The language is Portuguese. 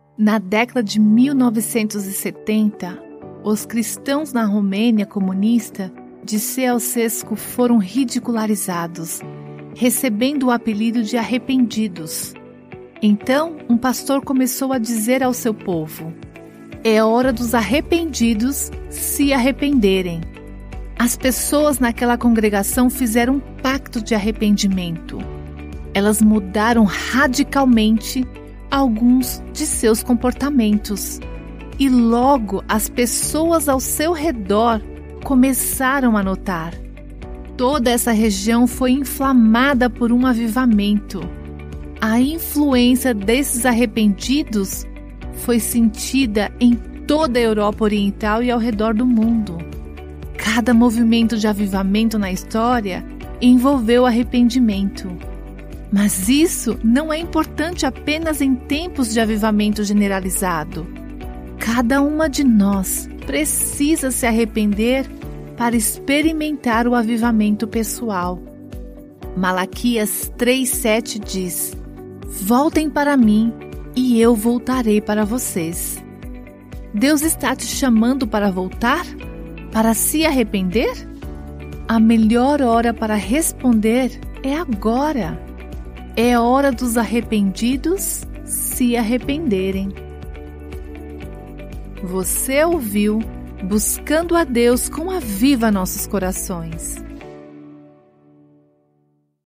Na década de 1970, os cristãos na Romênia comunista de Ceausescu foram ridicularizados, recebendo o apelido de arrependidos. Então, um pastor começou a dizer ao seu povo: é hora dos arrependidos se arrependerem. As pessoas naquela congregação fizeram um pacto de arrependimento. Elas mudaram radicalmente alguns de seus comportamentos. E logo as pessoas ao seu redor começaram a notar. Toda essa região foi inflamada por um avivamento. A influência desses arrependidos foi sentida em toda a Europa Oriental e ao redor do mundo. Cada movimento de avivamento na história envolveu arrependimento. Mas isso não é importante apenas em tempos de avivamento generalizado. Cada uma de nós precisa se arrepender para experimentar o avivamento pessoal. Malaquias 3:7 diz: voltem para mim e eu voltarei para vocês. Deus está te chamando para voltar? Para se arrepender? A melhor hora para responder é agora. É hora dos arrependidos se arrependerem. Você ouviu Buscando a Deus com Aviva Nossos Corações.